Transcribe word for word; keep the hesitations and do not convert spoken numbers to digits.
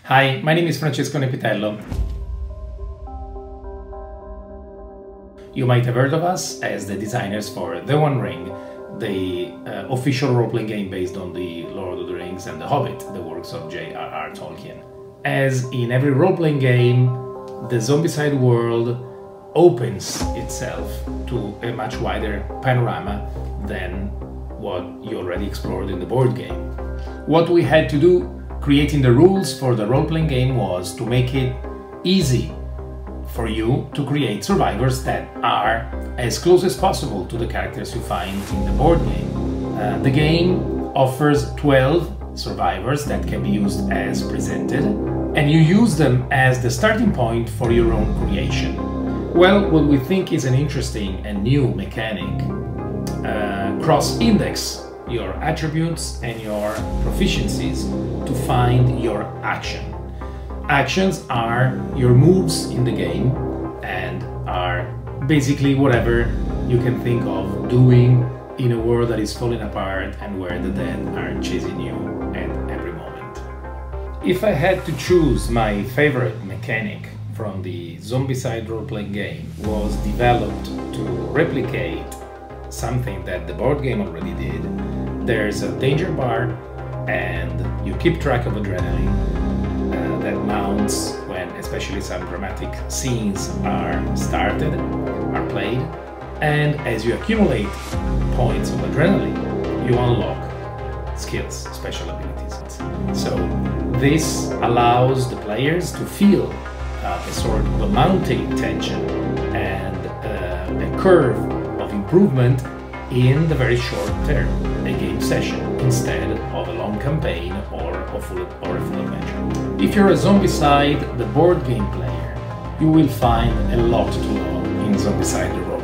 Hi, my name is Francesco Nepitello. You might have heard of us as the designers for The One Ring, the uh, official role-playing game based on the Lord of the Rings and The Hobbit, the works of J R R Tolkien. As in every role-playing game, the Zombicide world opens itself to a much wider panorama than what you already explored in the board game. What we had to do creating the rules for the role-playing game was to make it easy for you to create survivors that are as close as possible to the characters you find in the board game. Uh, the game offers twelve survivors that can be used as presented, and you use them as the starting point for your own creation. Well, what we think is an interesting and new mechanic, uh, cross-index your attributes and your proficiencies to find your action. Actions are your moves in the game and are basically whatever you can think of doing in a world that is falling apart and where the dead are chasing you at every moment. If I had to choose my favorite mechanic from the Zombicide role-playing game was developed to replicate something that the board game already did. There's a danger bar and you keep track of adrenaline uh, that mounts when especially some dramatic scenes are started, are played, and as you accumulate points of adrenaline, you unlock skills, special abilities. So this allows the players to feel uh, a sort of a mounting tension and uh, a curve of improvement in the very short term, a game session, instead of a long campaign or a full, or a full adventure. If you're a Zombicide, the board game player, you will find a lot to love in Zombicide the role.